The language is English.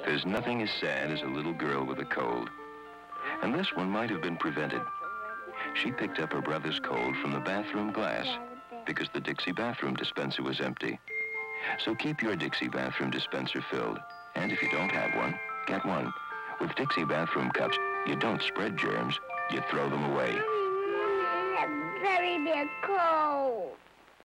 There's nothing as sad as a little girl with a cold. And this one might have been prevented. She picked up her brother's cold from the bathroom glass because the Dixie bathroom dispenser was empty. So keep your Dixie bathroom dispenser filled. And if you don't have one, get one. With Dixie bathroom cups, you don't spread germs, you throw them away. Very big cold.